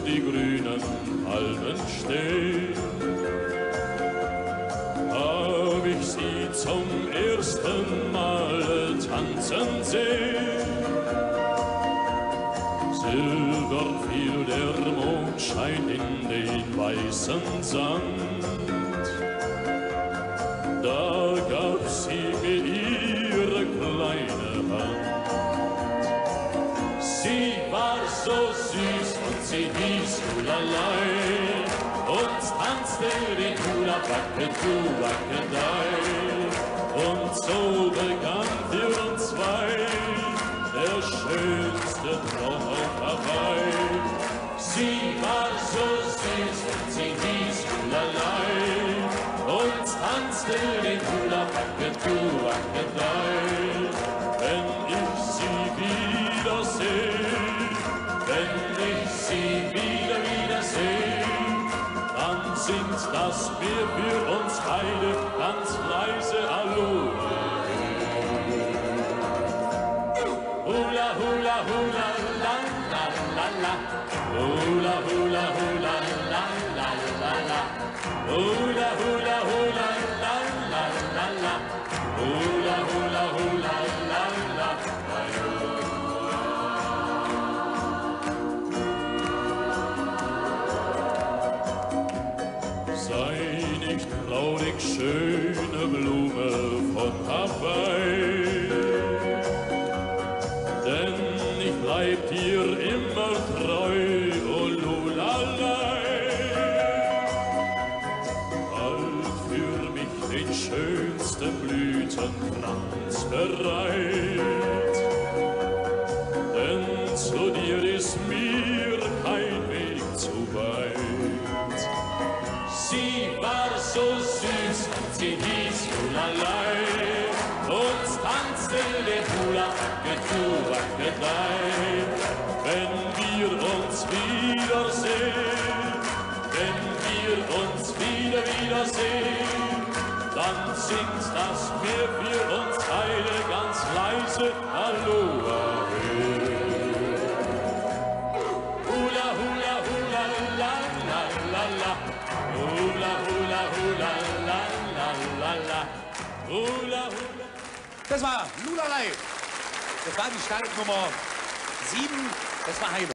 die grünen Palmen stehen, hab ich sie zum ersten Mal tanzen sehen. Silber fiel der Mondschein in den weißen Sand, da gab sie mir ihre kleine Hand. Sie war so süß und sie hieß Hulalei und tanzte den Hula Wackedu Wackedei. Und so begann für uns zwei der schönste Traum auf Hawaii. Sie war so süß und sie hieß Hulalei und tanzte den Hula Wackedu Wackedei. Wenn ich sie wiederseh, wenn ich sie wieder seh, dann singt das Meer für uns beide ganz leise Aloha. Hula, hula, hula, la, la, la, la. Hula, hula, hula, la, la, la, la. Hula, hula, hula, la, la, la, la. Hula, hula, hula, la, la, la. Sei nicht traurig, schöne Blume von Hawaii, denn ich bleib dir immer treu, oh Lulalei. Halt für mich den schönsten Blütenkranz bereit, denn zu dir ist mir kein Weg zu weit. Sie war so süß und sie hieß Hulalei und tanzte den Hula Wackedu Wackedei. Wenn wir uns wiedersehen, wenn wir uns wiedersehen, dann singt das Meer für uns beide ganz leise Aloha. Hula, hula, hula, la, la, la, la. Hula, hula, hula, la, la, la, la. Hula, hula. Das war Lulalei. Das war die Startnummer 7. Das war Heino.